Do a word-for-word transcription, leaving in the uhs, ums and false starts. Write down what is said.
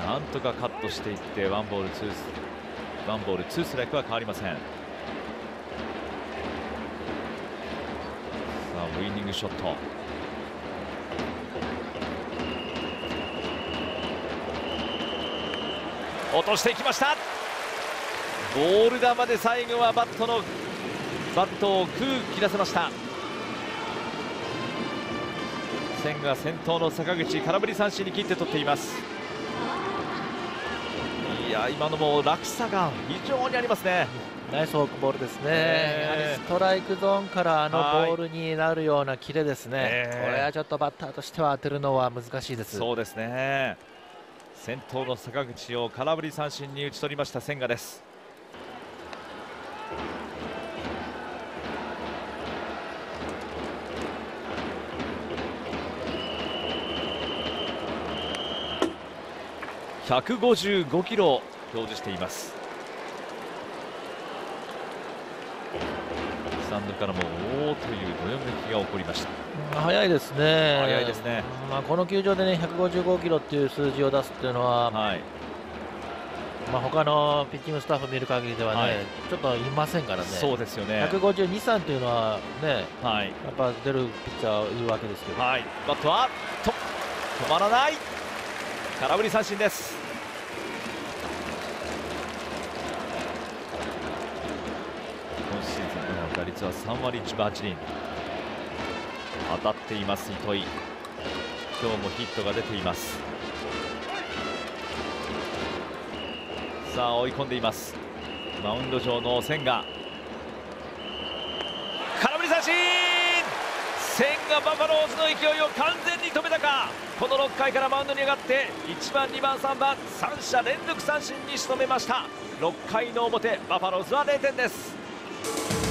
なんとかカットしていってワンボールツースワンボールツーストライクは変わりません。さあウイニングショット、落としていきました。ボール球で最後はバットのバットを空切らせました。千賀先頭の坂口、空振り三振に切って取っています。いや今のも落差が非常にありますね。 ナイスフォークボールですね、 えー、 やはりストライクゾーンからあのボールになるようなキレですね、えー、これはちょっとバッターとしては当てるのは難しいです。 そうですね、先頭の坂口を空振り三振に打ち取りました千賀です。ひゃくごじゅうごキロを表示しています。スタンドからもおおというどよめきが起こりました。 早いですね。 早いですね。 まあこの球場でねひゃくごじゅうごキロっていう数字を出すっていうのは、はい、まあ他のピッチングスタッフ見る限りではね、はい、ちょっといませんからね。 そうですよね。 ひゃくごじゅうに、さんというのはね、はい、やっぱ出るピッチャーいるわけですけど。 はい、バットはと止まらない。空振り三振です。今シーズンの打率はさんわりいちぶはちりん、当たっています糸井。今日もヒットが出ています。さあ追い込んでいます。マウンド上の千賀、空振り三振。千賀バファローズの勢いを完全に止めたか。このろっかいからマウンドに上がっていちばんにばんさんばんさん者連続三振に仕留めました。ろっかいの表バファローズはれいてんです。